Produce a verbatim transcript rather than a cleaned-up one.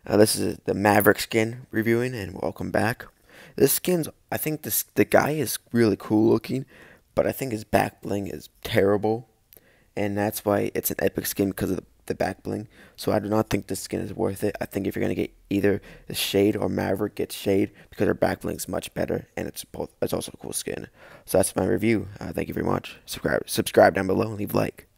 Uh, this is the Maverick skin reviewing, and welcome back. This skin's, I think this the guy is really cool looking, but I think his back bling is terrible, and that's why it's an epic skin because of the, the back bling. So I do not think this skin is worth it. I think if you're gonna get either the Shade or Maverick, get Shade because her back bling is much better, and it's both. It's also a cool skin. So that's my review. Uh, thank you very much. Subscribe, subscribe down below, and leave a like.